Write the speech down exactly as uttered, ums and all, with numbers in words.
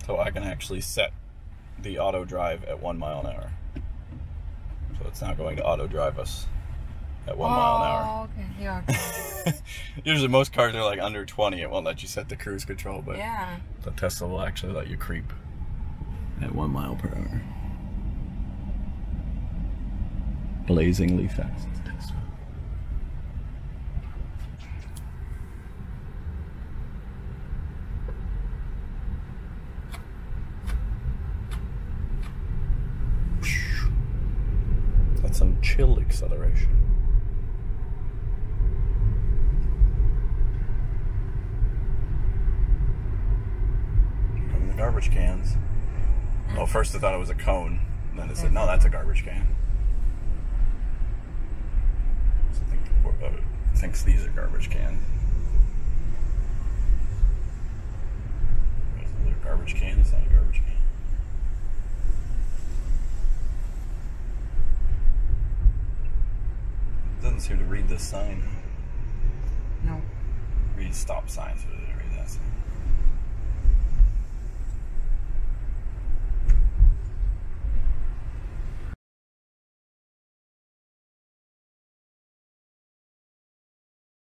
So I can actually set the auto drive at one mile an hour. So it's not going to auto drive us at one oh, mile an hour. Oh, okay. Yeah. Usually most cars are like under twenty. It won't let you set the cruise control, but yeah. the Tesla will actually let you creep at one mile per hour. Blazingly fast Tesla. That's some chill acceleration. From the garbage cans. Well, first I thought it was a cone. Then it said, no, that's a garbage can. So I think uh, thinks these are garbage cans. Is there a garbage can? It's not a garbage can. It doesn't seem to read this sign. No. Read stop signs. Read that sign.